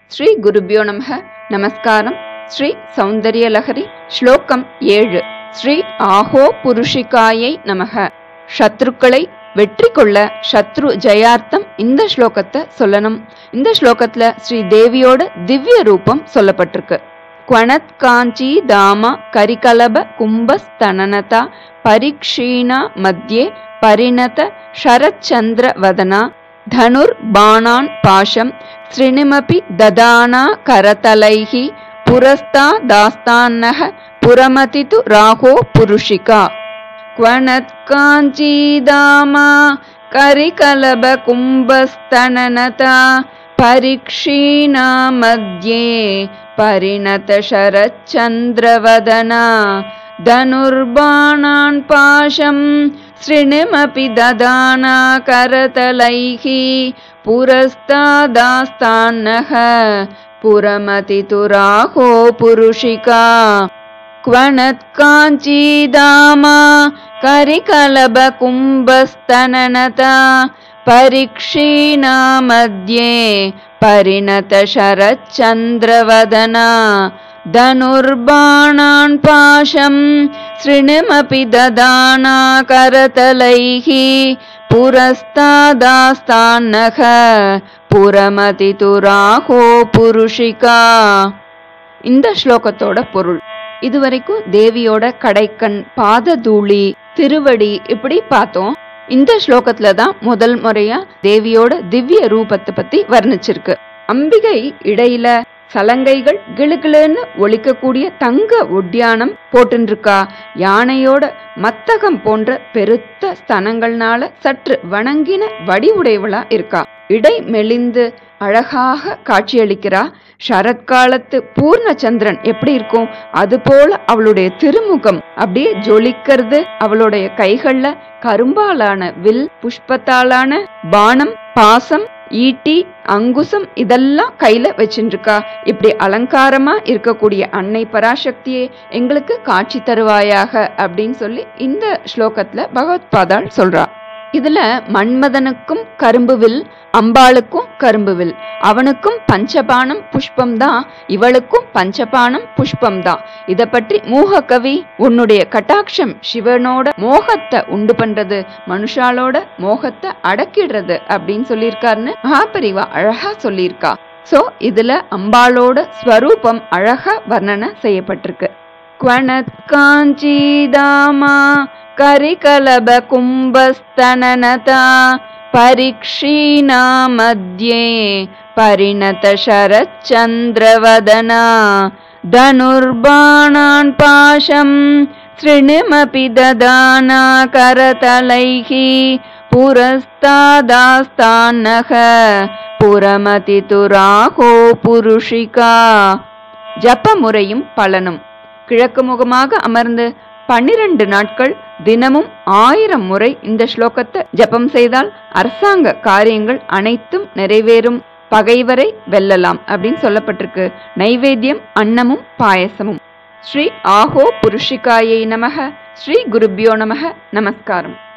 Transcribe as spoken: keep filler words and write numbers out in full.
ஸ்ரீ குருபியோ நமஹ. நமஸ்காரம். ஸ்ரீ சௌந்தர்யலஹரி ஸ்லோகம் ஏழு. ஸ்ரீ ஆஹோ புருஷிகாயை நமஹ. சத்ருக்களை வெற்றி கொள்ள சத்ரு ஜெயார்த்தம் இந்த ஸ்லோகத்தை சொல்லணும். இந்த ஸ்லோகத்துல ஸ்ரீ தேவியோட திவ்ய ரூபம் சொல்லப்பட்டிருக்கு. குவணத் காஞ்சி தாமா கரிகலப கும்பஸ்தனனதா பரிக்ஷீணா மத்தியே பரிணத சரச்சந்திர வதனா தனுர் பாணான் பாஷம் ஸ்ரிணிமபி ததானா கரதலைஹி புரஸ்தா தாஸ்தான்னஹ புரமதிது ராகோ புருஷிகா. குவணத் காஞ்சி தாமா கரிகலப கும்பஸ்தனனதா பரிக்ஷீணா மத்யே பரிணத சரச்சந்திரவதனா தனுர்பாணான் பாஷம் ஸ்ரிணிமபி ததானா கரதலைஹி புரஸ்தாதாஸ்தான்னஹ புரமதிது ராகோ புருஷிகா. குவணத் காஞ்சி தாமா கரிகலப கும்பஸ்தனனதா பரிக்ஷீணா மத்யே பரிணத சரச்சந்திரவதனா தனுர்பாணான் பாஷம் ஸ்ரிணிமபி ததானா கரதலைஹி புரஸ்தாதாஸ்தான்னஹ புரமதிது ராகோ புருஷிகா. இந்த ஸ்லோகத்தோட பொருள் இதுவரைக்கும் தேவியோட கடைக்கண், பாததூளி, திருவடி இப்படி பார்த்தோம். இந்த ஸ்லோகத்துல தான் முதல் முறையா தேவியோட திவ்ய ரூபத்தை பத்தி வர்ணிச்சிருக்கு. அம்பிகை இடையில சலங்கைகள் கிளுகிளுன்னு ஒலிக்கக்கூடிய தங்க ஒட்டியானம் போட்டுருக்கா. யானையோட மத்தகம் போன்ற பெருத்த ஸ்தனங்கள்னால சற்று வணங்கின வடிவுடையவளா இருக்கா. இடை மெலிந்து அழகாக காட்சியளிக்கிறா. சரத்காலத்து பூர்ணச்சந்திரன் எப்படி இருக்கும் அது போல அவளுடைய திருமுகம் அப்படியே ஜொலிக்கிறது. அவளுடைய கைகள்ல கரும்பாலான வில், புஷ்பத்தாலான பானம், பாசம், ஈட்டி, அங்குசம் இதெல்லாம் கையில வச்சுருக்கா. இப்படி அலங்காரமா இருக்கக்கூடிய அன்னை பராசக்தியே எங்களுக்கு காட்சி தருவாயாக அப்படின்னு சொல்லி இந்த ஸ்லோகத்துல பகவத் பாதாள் சொல்றா. இதுல மன்மதனுக்கும் கரும்புவில், அம்பாளுக்கும் கரும்புவில், அவனுக்கும் பஞ்சபானம் புஷ்பம் தான், இவளுக்கும் பஞ்சபானம் புஷ்பம் தான். இத பற்றி மூக கவி உன்னுடைய கட்டாட்சம் சிவனோட மோகத்தை உண்டு பண்றது, மனுஷாலோட மோகத்தை அடக்கிடுறது அப்படின்னு சொல்லியிருக்காருன்னு மகாபரிவா அழகா சொல்லியிருக்கா. சோ இதுல அம்பாளோட ஸ்வரூபம் அழகா வர்ணனை செய்யப்பட்டிருக்கு. குவணத் காஞ்சி தாமா கரிகலப கும்பஸ்தனனதா பரிக்ஷீணா மத்யே பரிணத சரச்சந்திரவதனா தனுர்பாணான் பாஷம் ஸ்ரிணிமபி ததானா கரதலைஹி புரஸ்தாதாஸ்தான்னஹ புரமதிது ராகோ புருஷிகா. ஜப முறையும் பலனும். கிழக்கு முகமாக அமர்ந்து பன்னிரண்டு நாட்கள் தினமும் ஆயிரம் முறை இந்த ஸ்லோகத்தை ஜபம் செய்தால் அரசாங்க காரியங்கள் அனைத்தும் நிறைவேறும், பகைவரை வெல்லலாம் அப்படின்னு சொல்லப்பட்டிருக்கு. நைவேத்தியம் அன்னமும் பாயசமும். ஸ்ரீ ஆஹோ புருஷிகாயை நமஹ. ஸ்ரீ குருபியோ நமஹ. நமஸ்காரம்.